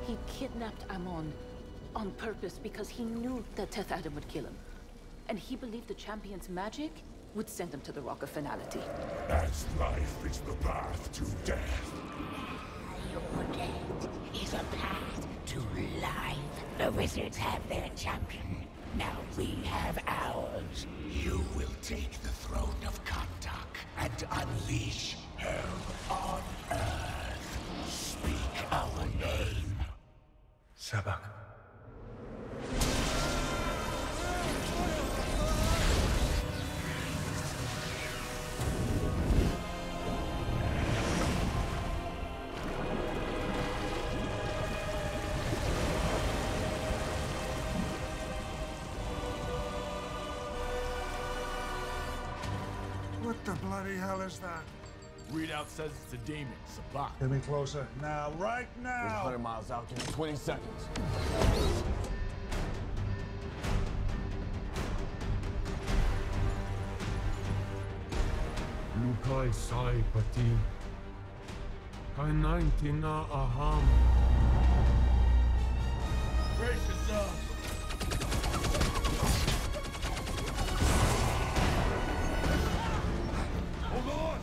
He kidnapped Amon on purpose because he knew that Teth Adam would kill him. And he believed the champion's magic would send him to the Rock of Finality. As life is the path to death. Your death is a path to life. The wizards have their champion. Now we have ours. You will take the throne of Khandaq and unleash hell on earth. Speak our name. Sabbac. What the bloody hell is that? Readout says it's a demon, Sabbac. Get me closer. Now, right now! 100 miles out, give me 20 seconds. Lukai sai pati. Kainaitina aham. Brace yourself. Hold on!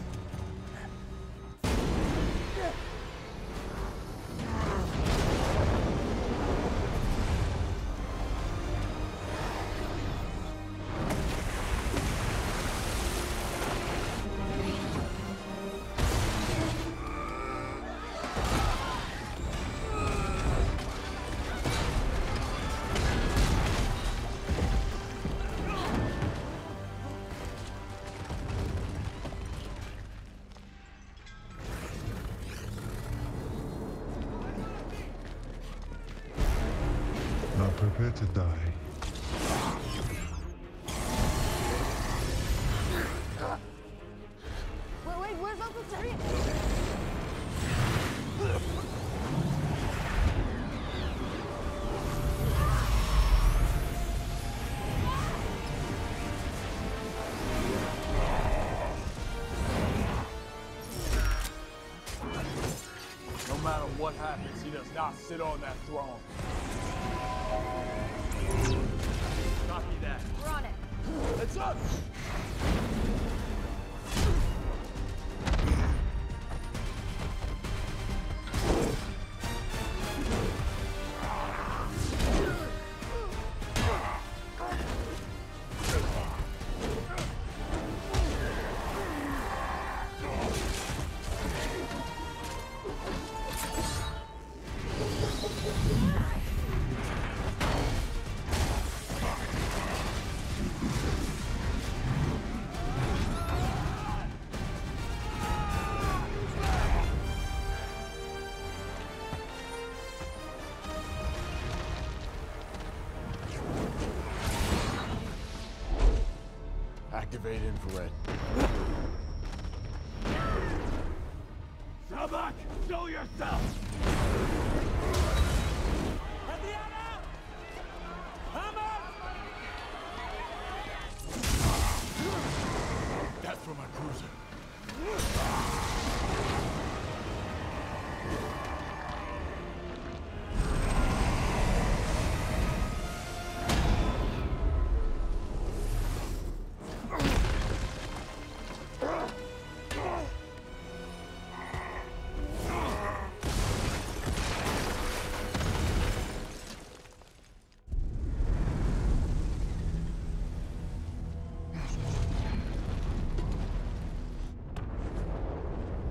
Not prepared to die. Wait, where's Uncle Terry? No matter what happens, he does not sit on that throne. Copy that. We're on it. It's up! Activate infrared. Sabbac, show yourself!